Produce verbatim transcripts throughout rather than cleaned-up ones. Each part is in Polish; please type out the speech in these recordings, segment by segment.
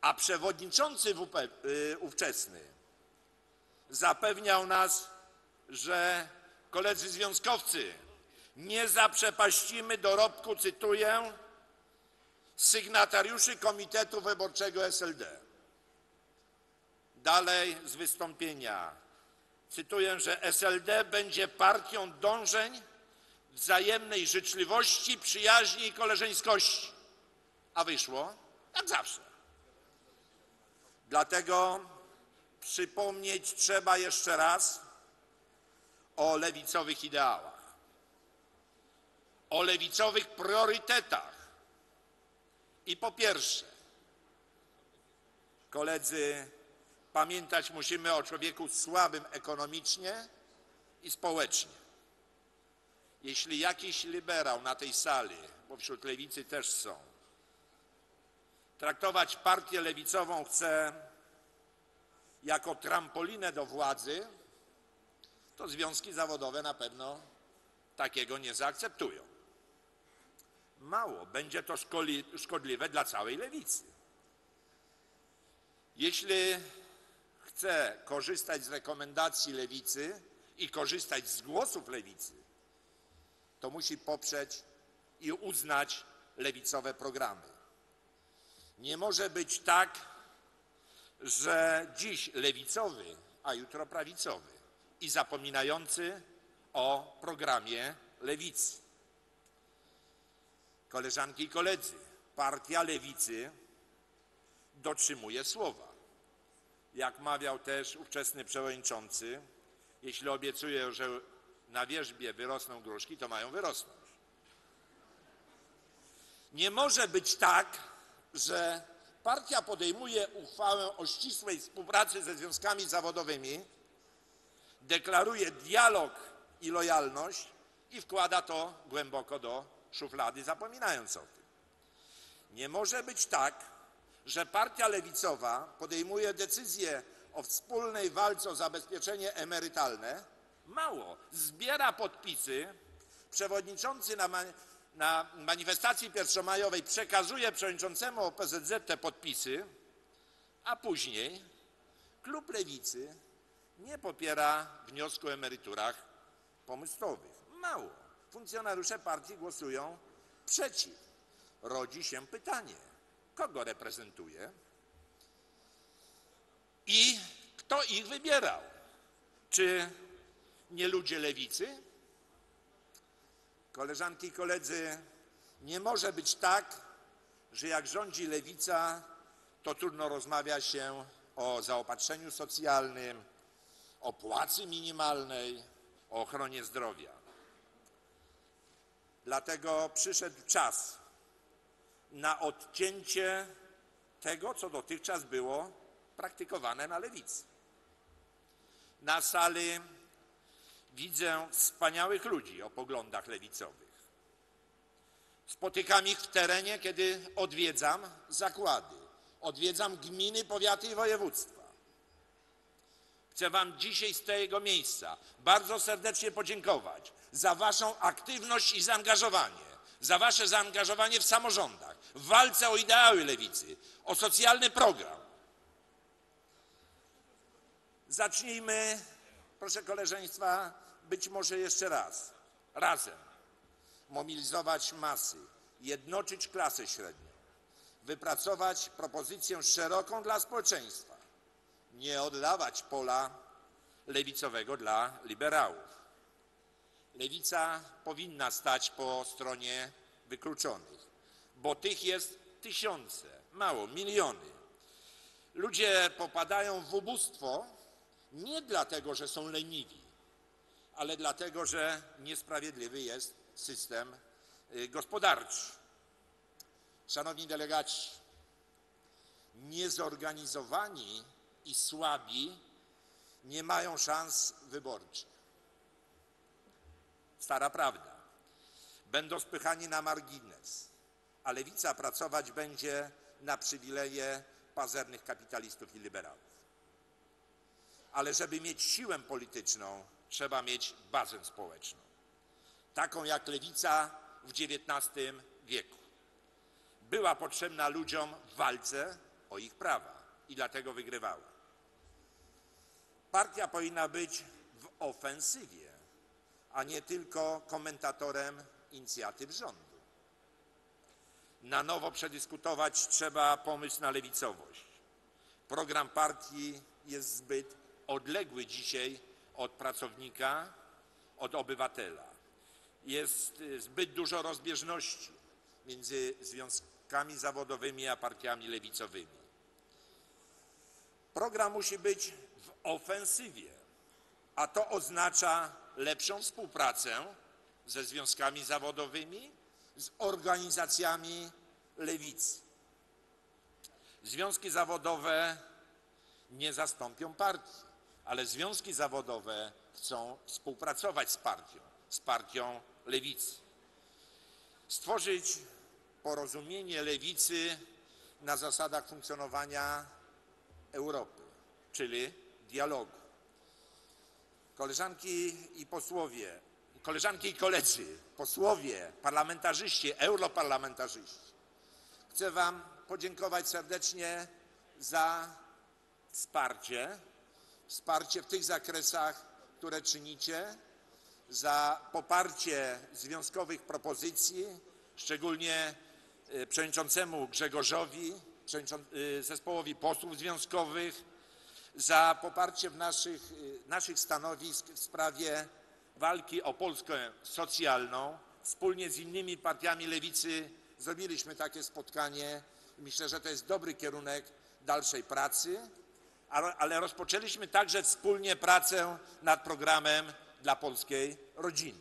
A przewodniczący W P, yy, ówczesny zapewniał nas, że koledzy związkowcy, nie zaprzepaścimy dorobku, cytuję, sygnatariuszy Komitetu Wyborczego S L D. Dalej z wystąpienia, cytuję, że S L D będzie partią dążeń, wzajemnej życzliwości, przyjaźni i koleżeńskości. A wyszło jak zawsze. Dlatego przypomnieć trzeba jeszcze raz o lewicowych ideałach, o lewicowych priorytetach. I po pierwsze, koledzy, pamiętać musimy o człowieku słabym ekonomicznie i społecznie. Jeśli jakiś liberał na tej sali, bo wśród lewicy też są, traktować partię lewicową chce jako trampolinę do władzy, to związki zawodowe na pewno takiego nie zaakceptują. Mało, będzie to szkodliwe dla całej lewicy. Jeśli chce korzystać z rekomendacji lewicy i korzystać z głosów lewicy, to musi poprzeć i uznać lewicowe programy. Nie może być tak, że dziś lewicowy, a jutro prawicowy i zapominający o programie lewicy. Koleżanki i koledzy, partia lewicy dotrzymuje słowa. Jak mawiał też ówczesny przewodniczący, jeśli obiecuje, że na wierzbie wyrosną gruszki, to mają wyrosnąć. Nie może być tak, że partia podejmuje uchwałę o ścisłej współpracy ze związkami zawodowymi, deklaruje dialog i lojalność i wkłada to głęboko do szuflady, zapominając o tym. Nie może być tak, że partia lewicowa podejmuje decyzję o wspólnej walce o zabezpieczenie emerytalne, mało, zbiera podpisy, przewodniczący na, ma na manifestacji pierwszomajowej przekazuje przewodniczącemu O P Z Z te podpisy, a później klub lewicy nie popiera wniosku o emeryturach pomostowych. Mało. Funkcjonariusze partii głosują przeciw. Rodzi się pytanie, kogo reprezentuje i kto ich wybierał? Czy nie ludzie lewicy? Koleżanki i koledzy, nie może być tak, że jak rządzi lewica, to trudno rozmawia się o zaopatrzeniu socjalnym, o płacy minimalnej, o ochronie zdrowia. Dlatego przyszedł czas na odcięcie tego, co dotychczas było praktykowane na lewicy. Na sali widzę wspaniałych ludzi o poglądach lewicowych. Spotykam ich w terenie, kiedy odwiedzam zakłady, odwiedzam gminy, powiaty i województwa. Chcę wam dzisiaj z tego miejsca bardzo serdecznie podziękować za waszą aktywność i zaangażowanie, za wasze zaangażowanie w samorządach, w walce o ideały lewicy, o socjalny program. Zacznijmy, proszę koleżeństwa, być może jeszcze raz, razem mobilizować masy, jednoczyć klasę średnią, wypracować propozycję szeroką dla społeczeństwa, nie oddawać pola lewicowego dla liberałów. Lewica powinna stać po stronie wykluczonych, bo tych jest tysiące, mało, miliony. Ludzie popadają w ubóstwo nie dlatego, że są leniwi, ale dlatego, że niesprawiedliwy jest system gospodarczy. Szanowni delegaci, niezorganizowani i słabi nie mają szans wyborczych. Stara prawda. Będą spychani na margines, a lewica pracować będzie na przywileje pazernych kapitalistów i liberałów. Ale żeby mieć siłę polityczną, trzeba mieć bazę społeczną. Taką jak lewica w dziewiętnastym wieku. Była potrzebna ludziom w walce o ich prawa i dlatego wygrywała. Partia powinna być w ofensywie, a nie tylko komentatorem inicjatyw rządu. Na nowo przedyskutować trzeba pomysł na lewicowość. Program partii jest zbyt odległy dzisiaj od pracownika, od obywatela. Jest zbyt dużo rozbieżności między związkami zawodowymi a partiami lewicowymi. Program musi być w ofensywie, a to oznacza lepszą współpracę ze związkami zawodowymi, z organizacjami lewicy. Związki zawodowe nie zastąpią partii, ale związki zawodowe chcą współpracować z partią, z partią lewicy. Stworzyć porozumienie lewicy na zasadach funkcjonowania Europy, czyli dialogu. Koleżanki i posłowie, koleżanki i koledzy, posłowie, parlamentarzyści, europarlamentarzyści, chcę wam podziękować serdecznie za wsparcie, wsparcie w tych zakresach, które czynicie, za poparcie związkowych propozycji, szczególnie przewodniczącemu Grzegorzowi, zespołowi posłów związkowych, za poparcie w naszych, naszych stanowisk w sprawie walki o Polskę socjalną. Wspólnie z innymi partiami lewicy zrobiliśmy takie spotkanie. Myślę, że to jest dobry kierunek dalszej pracy, ale, ale rozpoczęliśmy także wspólnie pracę nad programem dla polskiej rodziny.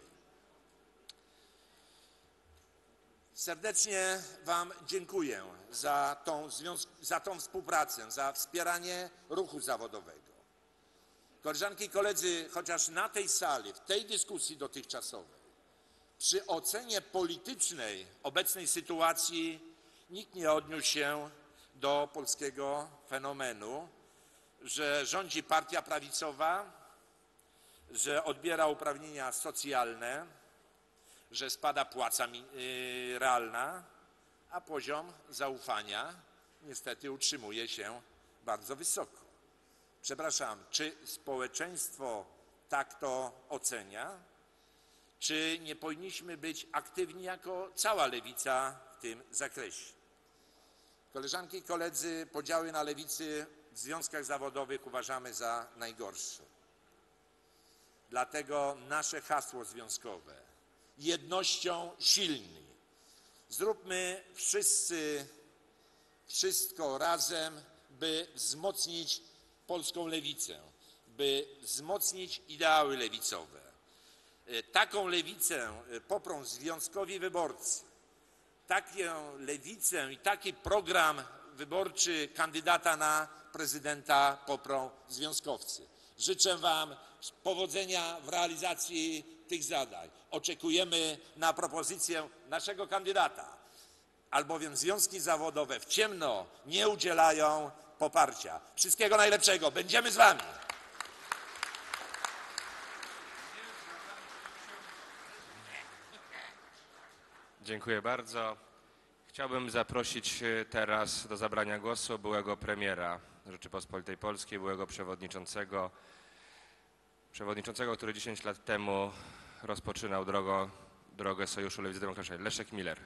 Serdecznie wam dziękuję za tą, za tą współpracę, za wspieranie ruchu zawodowego. Koleżanki i koledzy, chociaż na tej sali, w tej dyskusji dotychczasowej, przy ocenie politycznej obecnej sytuacji nikt nie odniósł się do polskiego fenomenu, że rządzi partia prawicowa, że odbiera uprawnienia socjalne, że spada płaca realna, a poziom zaufania niestety utrzymuje się bardzo wysoko. Przepraszam, czy społeczeństwo tak to ocenia? Czy nie powinniśmy być aktywni jako cała lewica w tym zakresie? Koleżanki i koledzy, podziały na lewicy w związkach zawodowych uważamy za najgorsze. Dlatego nasze hasło związkowe: jednością silni. Zróbmy wszyscy wszystko razem, by wzmocnić polską lewicę, by wzmocnić ideały lewicowe. Taką lewicę poprą związkowi wyborcy. Taką lewicę i taki program wyborczy kandydata na prezydenta poprą związkowcy. Życzę wam powodzenia w realizacji tych zadań. Oczekujemy na propozycję naszego kandydata, albowiem związki zawodowe w ciemno nie udzielają poparcia. Wszystkiego najlepszego. Będziemy z wami. Dziękuję bardzo. Chciałbym zaprosić teraz do zabrania głosu byłego premiera Rzeczypospolitej Polskiej, byłego przewodniczącego, przewodniczącego, który dziesięć lat temu rozpoczynał drogę, drogę Sojuszu Lewicy Demokratycznej, Leszek Miller.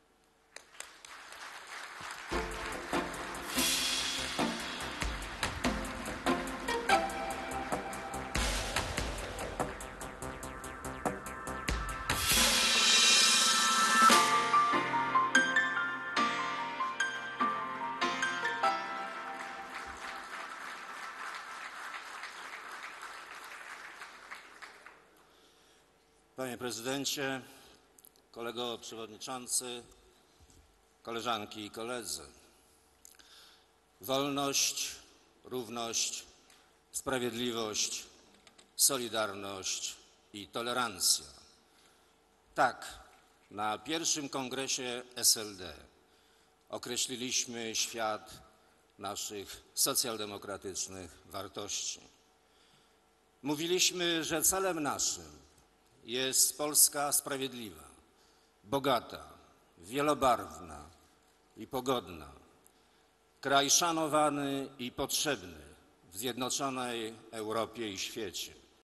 Panie prezydencie, kolego przewodniczący, koleżanki i koledzy. Wolność, równość, sprawiedliwość, solidarność i tolerancja. Tak, na pierwszym kongresie S L D określiliśmy świat naszych socjaldemokratycznych wartości. Mówiliśmy, że celem naszym jest Polska sprawiedliwa, bogata, wielobarwna i pogodna. kraj szanowany i potrzebny w zjednoczonej Europie i świecie.